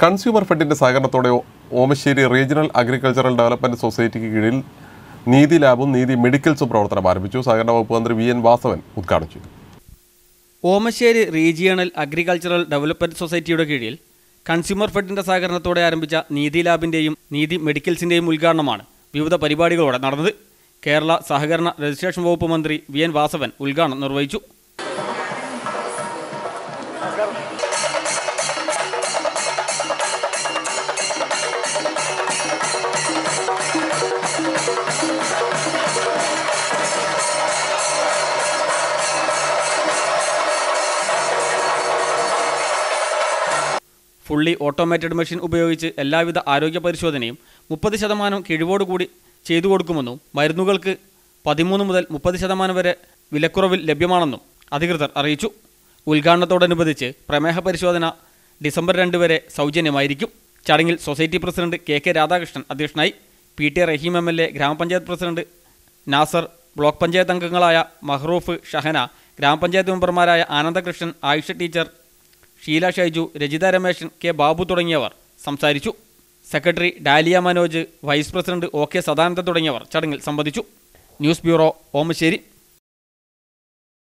Consumer ഫെഡിൻ്റെ സഹകരണത്തോടെ Omassery regional agricultural development സൊസൈറ്റിക്ക് കീഴിൽ നീതി ലാബും നീതി മെഡിക്കൽസും പ്രവർത്തനം ആരംഭിച്ചു. സഹകരണ വകുപ്പ് മന്ത്രി വി എൻ വാസവൻ ഉദ്ഘാടനം ചെയ്തു. ഓമശ്ശേരി റീജിയണൽ അഗ്രികൾച്ചറൽ ഡെവലപ്മെൻറ്റ് സൊസൈറ്റിയുടെ കീഴിൽ കൺസ്യൂമർ ഫെഡിൻ്റെ സഹകരണത്തോടെ ആരംഭിച്ച നീതി ലാബിൻ്റെയും നീതി മെഡിക്കൽസിൻ്റെയും ഉദ്ഘാടനമാണ് വിവിധ പരിപാടികളോടെ നടന്നത്. കേരള സഹകരണ രജിസ്ട്രേഷൻ വകുപ്പ് മന്ത്രി വി എൻ വാസവൻ ഉദ്ഘാടനം നിർവഹിച്ചു. ഫുള്ളി ഓട്ടോമേറ്റഡ് മെഷീൻ ഉപയോഗിച്ച് എല്ലാവിധ ആരോഗ്യ പരിശോധനയും 30% കിഴിവോടുകൂടി ചെയ്തു കൊടുക്കുമെന്നും മരുന്നുകൾക്ക് 13 മുതൽ 30% വരെ വിലക്കുറവിൽ ലഭ്യമാണെന്നും അധികൃതർ അറിയിച്ചു. ഉദ്ഘാടനത്തോടനുബന്ധിച്ച് പ്രമേഹ പരിശോധന ഡിസംബർ 2 വരെ സൗജന്യമായിരിക്കും. ചടങ്ങിൽ സൊസൈറ്റി പ്രസിഡന്റ് കെ രാധാകൃഷ്ണൻ അധ്യക്ഷനായി. PT റഹീം MLA, ഗ്രാമപഞ്ചായത്ത് പ്രസിഡന്റ് നാസർ, ബ്ലോക്ക് പഞ്ചായത്ത് അംഗങ്ങളായ മഹ്റൂഫ്, ഷഹന, ഗ്രാമപഞ്ചായത്ത് മെമ്പർമാരായ ആനന്ദകൃഷ്ണൻ, ആയിഷ ടീച്ചർ, ഷീല ഷൈജു, രജിത രമേശൻ, കെ ബാബു തുടങ്ങിയവർ സംസാരിച്ചു. Secretary Dalia Manoj, vice president OK Sadanandan തുടങ്ങിയവർ ചടങ്ങിൽ സംബന്ധിച്ചു. News bureau, Omassery.